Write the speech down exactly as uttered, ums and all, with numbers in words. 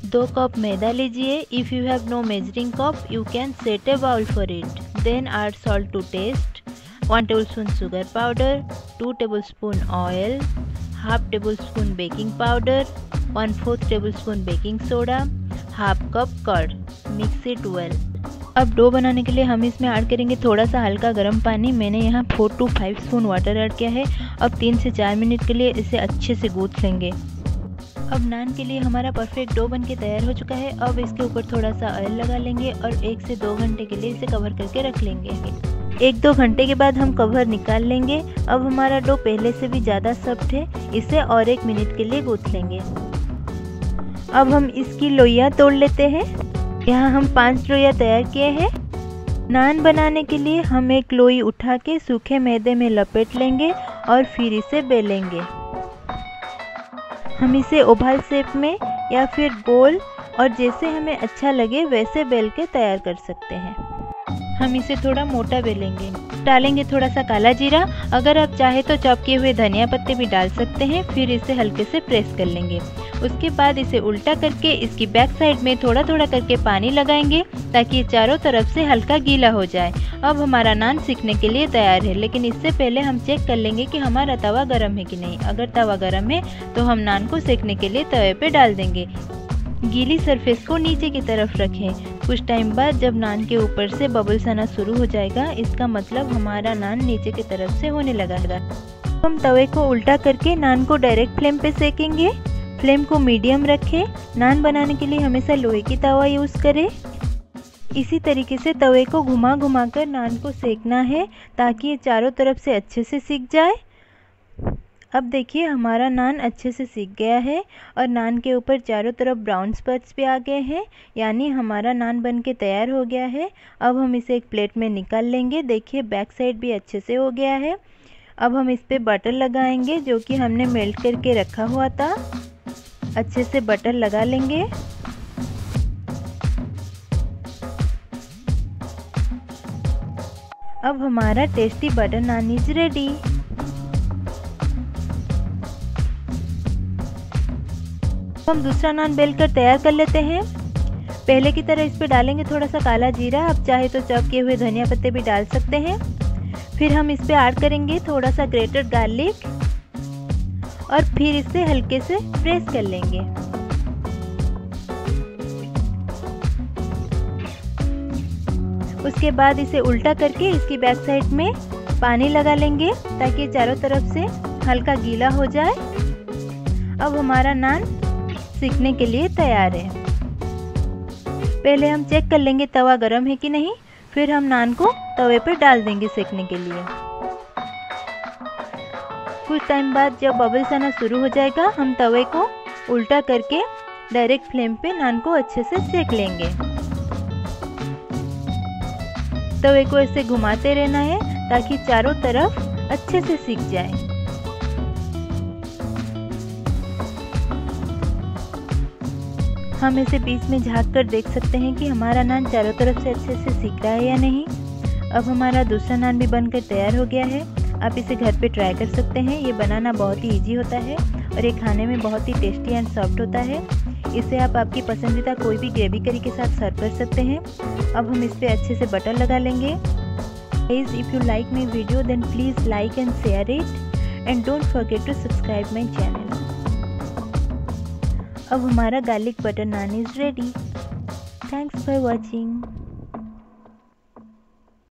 दो कप मैदा लीजिए। If you have no measuring cup you can set a bowl for it. Then add salt to taste, one tablespoon sugar powder, two tablespoon oil, half tablespoon baking powder, one fourth tablespoon baking soda, half cup curd. Mix it well. अब dough बनाने के लिए हम इसमें add करेंगे थोड़ा सा हल्का गर्म पानी। मैंने यहाँ four two five spoon water add किया है। अब तीन से चार मिनट के लिए इसे अच्छे से गूंथ लेंगे। अब नान के लिए हमारा परफेक्ट डो बन के तैयार हो चुका है। अब इसके ऊपर थोड़ा सा ऑयल लगा लेंगे और एक से दो घंटे के लिए इसे कवर करके रख लेंगे। एक दो घंटे के बाद हम कवर निकाल लेंगे। अब हमारा डो पहले से भी ज़्यादा सॉफ्ट है, इसे और एक मिनट के लिए गूंथ लेंगे। अब हम इसकी लोइयाँ तोड़ लेते हैं। यहाँ हम पांच लोइयाँ तैयार किए हैं। नान बनाने के लिए हम एक लोई उठा के सूखे मैदे में लपेट लेंगे और फिर इसे बेलेंगे। हम इसे ओवल शेप में या फिर गोल और जैसे हमें अच्छा लगे वैसे बेल के तैयार कर सकते हैं। हम इसे थोड़ा मोटा बेलेंगे। डालेंगे थोड़ा सा काला जीरा, अगर आप चाहे तो चॉप किए हुए धनिया पत्ते भी डाल सकते हैं। फिर इसे हल्के से प्रेस कर लेंगे। उसके बाद इसे उल्टा करके इसकी बैक साइड में थोड़ा थोड़ा करके पानी लगाएंगे ताकि ये चारों तरफ से हल्का गीला हो जाए। अब हमारा नान सीखने के लिए तैयार है, लेकिन इससे पहले हम चेक कर लेंगे कि हमारा तवा गर्म है कि नहीं। अगर तवा गर्म है तो हम नान को सेकने के लिए तवे पे डाल देंगे। गीली सरफेस को नीचे की तरफ रखें। कुछ टाइम बाद जब नान के ऊपर से बबल्स आना शुरू हो जाएगा, इसका मतलब हमारा नान नीचे की तरफ से होने लगा है। हम तवे को उल्टा करके नान को डायरेक्ट फ्लेम पे सेकेंगे। फ्लेम को मीडियम रखें। नान बनाने के लिए हमेशा लोहे की तवा यूज़ करें। इसी तरीके से तवे को घुमा घुमा कर नान को सेकना है ताकि ये चारों तरफ से अच्छे से सिक जाए। अब देखिए हमारा नान अच्छे से सिक गया है और नान के ऊपर चारों तरफ ब्राउन स्पॉट्स भी आ गए हैं, यानी हमारा नान बन के तैयार हो गया है। अब हम इसे एक प्लेट में निकाल लेंगे। देखिए बैक साइड भी अच्छे से हो गया है। अब हम इस पर बटर लगाएंगे जो कि हमने मेल्ट करके रखा हुआ था। अच्छे से बटर लगा लेंगे। अब हमारा tasty butter naan is ready. हम दूसरा नान बेल कर तैयार कर लेते हैं। पहले की तरह इस पे डालेंगे थोड़ा सा काला जीरा, आप चाहे तो चॉप किए हुए धनिया पत्ते भी डाल सकते हैं। फिर हम इस पे ऐड करेंगे थोड़ा सा ग्रेटेड गार्लिक और फिर इसे हल्के से प्रेस कर लेंगे। उसके बाद इसे उल्टा करके इसकी बैक साइड में पानी लगा लेंगे ताकि चारों तरफ से हल्का गीला हो जाए। अब हमारा नान सीखने के लिए तैयार है। पहले हम चेक कर लेंगे तवा गरम है कि नहीं, फिर हम नान को तवे पर डाल देंगे सेकने के लिए। कुछ टाइम बाद जब बबल्स आना शुरू हो जाएगा, हम तवे को उल्टा करके डायरेक्ट फ्लेम पे नान को अच्छे से सेक लेंगे। तवे को ऐसे घुमाते रहना है ताकि चारों तरफ अच्छे से सिक जाए। हम इसे बीच में झाँक कर देख सकते हैं कि हमारा नान चारों तरफ से अच्छे से सिक रहा है या नहीं। अब हमारा दूसरा नान भी बनकर तैयार हो गया है। आप इसे घर पे ट्राई कर सकते हैं। ये बनाना बहुत ही इजी होता है और ये खाने में बहुत ही टेस्टी एंड सॉफ्ट होता है। इसे आप आपकी पसंदीदा कोई भी ग्रेवी करी के साथ सर्व कर सकते हैं। अब हम इस पर अच्छे से बटर लगा लेंगे। Please if you like my video then please like and share it and don't forget to subscribe my channel. अब हमारा garlic butter naan is ready. Thanks for watching.